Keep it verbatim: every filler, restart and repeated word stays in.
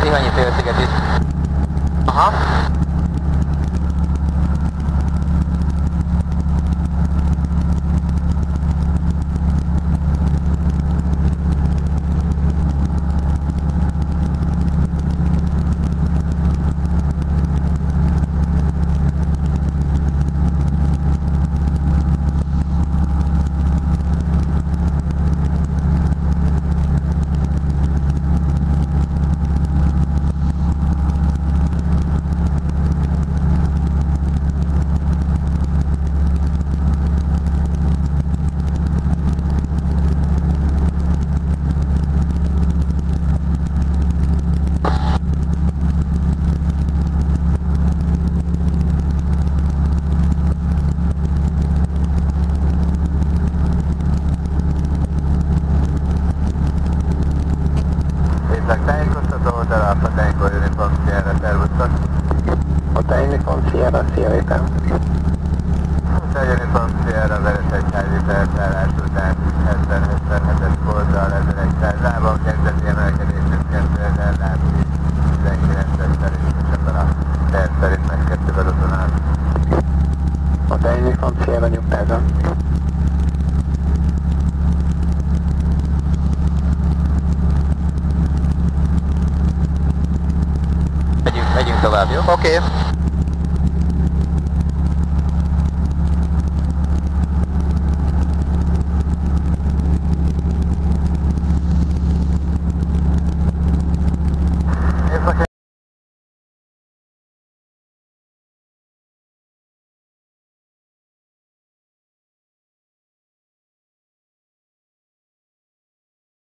Tihanyi félsziget is. Aha. Tájékoztató Hotel Alpha Tango Uniform Sierra, szervusztok. Hotel Uniform Sierra, szia éppen. Hotel Uniform Sierra, Veresegyházi felszállás után hetven hetvenhetes oldal, ezerszáz lábon kezdeti emelkedésünket ellátni tizenkilences szerint, és ebben a terv szerint megkezdtük az útvonal. Hotel Uniform Sierra, nyugtázom. Megyünk, megyünk tovább, jó? Oké. Okay.